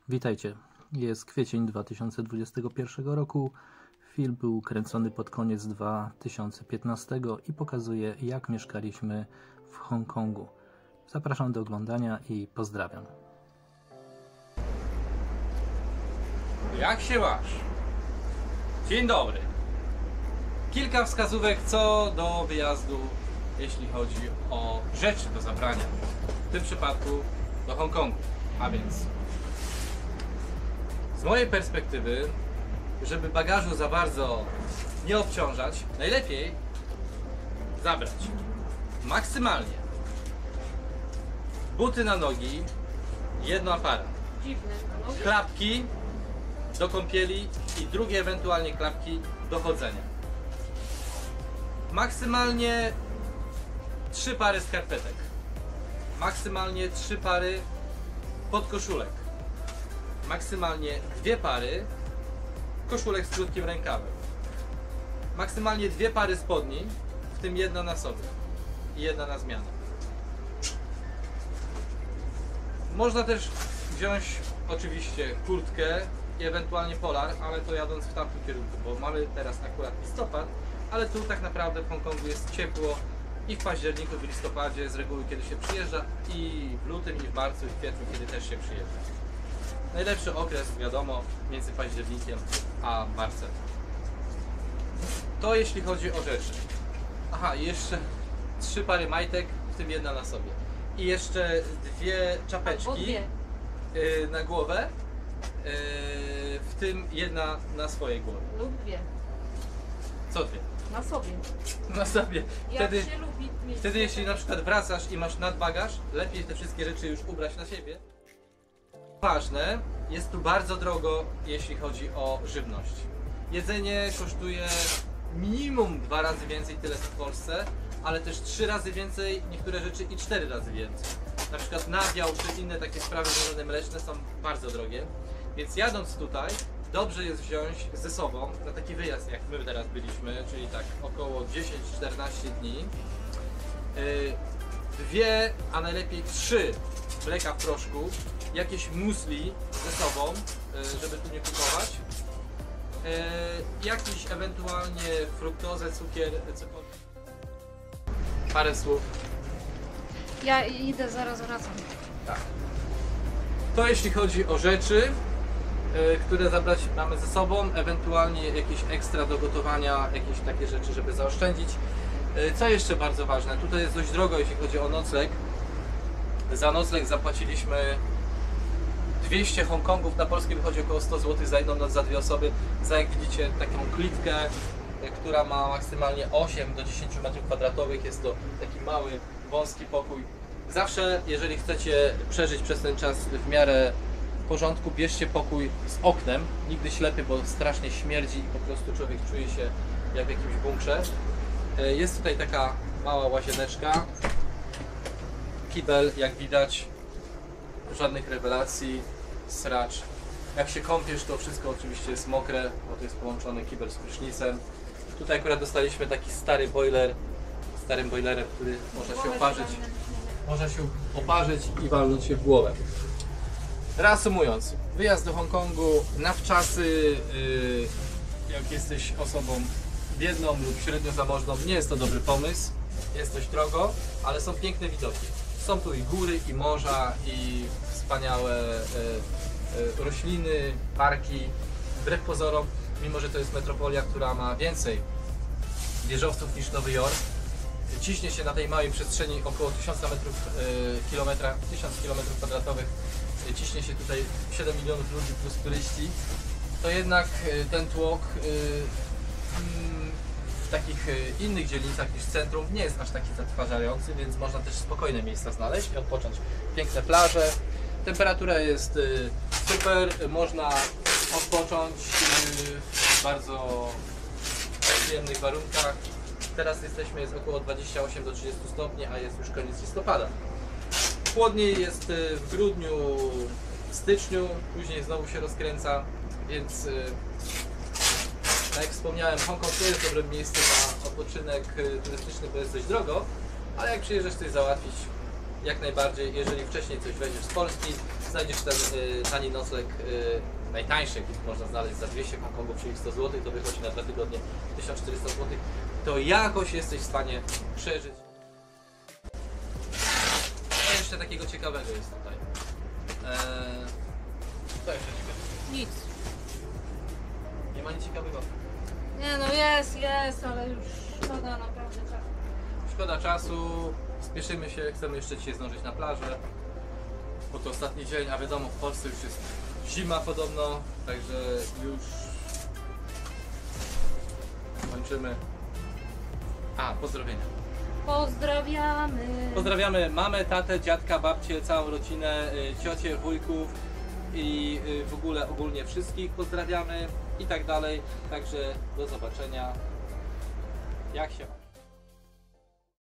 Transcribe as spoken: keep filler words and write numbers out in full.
Witajcie. Jest kwiecień dwa tysiące dwudziestego pierwszego roku. Film był kręcony pod koniec dwa tysiące piętnastego i pokazuje, jak mieszkaliśmy w Hongkongu. Zapraszam do oglądania i pozdrawiam. Jak się masz? Dzień dobry. Kilka wskazówek co do wyjazdu, jeśli chodzi o rzeczy do zabrania. W tym przypadku do Hongkongu. A więc z mojej perspektywy, żeby bagażu za bardzo nie obciążać, najlepiej zabrać maksymalnie buty na nogi, jedno aparat, klapki do kąpieli i drugie ewentualnie klapki do chodzenia. Maksymalnie trzy pary skarpetek, maksymalnie trzy pary podkoszulek, maksymalnie dwie pary koszulek z krótkim rękawem, maksymalnie dwie pary spodni, w tym jedna na sobie i jedna na zmianę. Można też wziąć oczywiście kurtkę i ewentualnie polar, ale to jadąc w tamtym kierunku, bo mamy teraz akurat listopad, ale tu tak naprawdę w Hongkongu jest ciepło i w październiku, w listopadzie z reguły kiedy się przyjeżdża, i w lutym, i w marcu, i w kwietniu, kiedy też się przyjeżdża. Najlepszy okres, wiadomo, między październikiem a marcem. To jeśli chodzi o rzeczy. Aha, i jeszcze trzy pary majtek, w tym jedna na sobie. I jeszcze dwie czapeczki dwie. Yy, na głowę, yy, w tym jedna na swojej głowie. Lub dwie. Co dwie? Na sobie. Na sobie. Wtedy, Jak się lubi mieć wtedy jeśli na przykład wracasz i masz nadbagaż, lepiej te wszystkie rzeczy już ubrać na siebie. Ważne, jest tu bardzo drogo, jeśli chodzi o żywność. Jedzenie kosztuje minimum dwa razy więcej, tyle co w Polsce, ale też trzy razy więcej, niektóre rzeczy i cztery razy więcej. Na przykład nabiał czy inne takie sprawy związane mleczne są bardzo drogie, więc jadąc tutaj dobrze jest wziąć ze sobą na taki wyjazd, jak my teraz byliśmy, czyli tak około dziesięć czternaście dni, dwie, a najlepiej trzy mleka w proszku, jakieś musli ze sobą, żeby tu nie kupować, jakiś ewentualnie fruktozę, cukier, cokolwiek. Parę słów. Ja idę, zaraz wracam. Tak. To jeśli chodzi o rzeczy, które zabrać mamy ze sobą, ewentualnie jakieś ekstra do gotowania, jakieś takie rzeczy, żeby zaoszczędzić. Co jeszcze bardzo ważne, tutaj jest dość drogo, jeśli chodzi o nocleg. Za nocleg zapłaciliśmy dwieście Hongkongów, na polskie wychodzi około sto złotych za jedną noc za dwie osoby. Za, jak widzicie, taką klitkę, która ma maksymalnie osiem do dziesięciu metrów kwadratowych. Jest to taki mały, wąski pokój. Zawsze, jeżeli chcecie przeżyć przez ten czas w miarę w porządku, bierzcie pokój z oknem. Nigdy ślepy, bo strasznie śmierdzi i po prostu człowiek czuje się jak w jakimś bunkrze. Jest tutaj taka mała łazieneczka. Kibel, jak widać, żadnych rewelacji, sracz. Jak się kąpiesz, to wszystko oczywiście jest mokre, bo to jest połączony kibel z prysznicem. Tutaj akurat dostaliśmy taki stary boiler, starym boilerem, który można się oparzyć, można się oparzyć i walnąć się w głowę. Reasumując, wyjazd do Hongkongu na wczasy, yy, jak jesteś osobą biedną lub średnio zamożną, nie jest to dobry pomysł, jest dość drogo, ale są piękne widoki. Są tu i góry, i morza, i wspaniałe e, e, rośliny, parki. Wbrew pozorom, mimo że to jest metropolia, która ma więcej wieżowców niż Nowy Jork, ciśnie się na tej małej przestrzeni około tysiąc metrów e, kilometra, tysiąc kilometrów kwadratowych, e, ciśnie się tutaj siedem milionów ludzi plus turyści, to jednak e, ten tłok e, mm, w takich innych dzielnicach niż centrum nie jest aż taki zatrważający, więc można też spokojne miejsca znaleźć i odpocząć. Piękne plaże, temperatura jest super, można odpocząć w bardzo przyjemnych warunkach. Teraz jesteśmy, jest około dwadzieścia osiem do trzydziestu stopni, a jest już koniec listopada. Chłodniej jest w grudniu, w styczniu, później znowu się rozkręca, więc tak jak wspomniałem, Hongkong nie jest dobrym miejscem na odpoczynek turystyczny, bo jest dość drogo, ale jak przyjeżdżasz coś załatwić, jak najbardziej, jeżeli wcześniej coś weźmiesz z Polski, znajdziesz ten y, tani nocleg, y, najtańszy, jaki można znaleźć za dwieście Hongkongów, czyli sto złotych, to wychodzi na dwa tygodnie tysiąc czterysta złotych, to jakoś jesteś w stanie przeżyć. Co jeszcze takiego ciekawego jest tutaj? Eee, co jeszcze ciekawego? Nic. Nie ma nic ciekawego. Nie no jest, jest, ale już szkoda naprawdę czasu. Szkoda czasu, spieszymy się, chcemy jeszcze dzisiaj zdążyć na plażę, bo to ostatni dzień, a wiadomo, w Polsce już jest zima podobno, także już kończymy. A, pozdrowienia. Pozdrawiamy. Pozdrawiamy mamę, tatę, dziadka, babcię, całą rodzinę, y, ciocię, wujków i y, w ogóle ogólnie wszystkich pozdrawiamy i tak dalej. Także do zobaczenia. Jak się ma?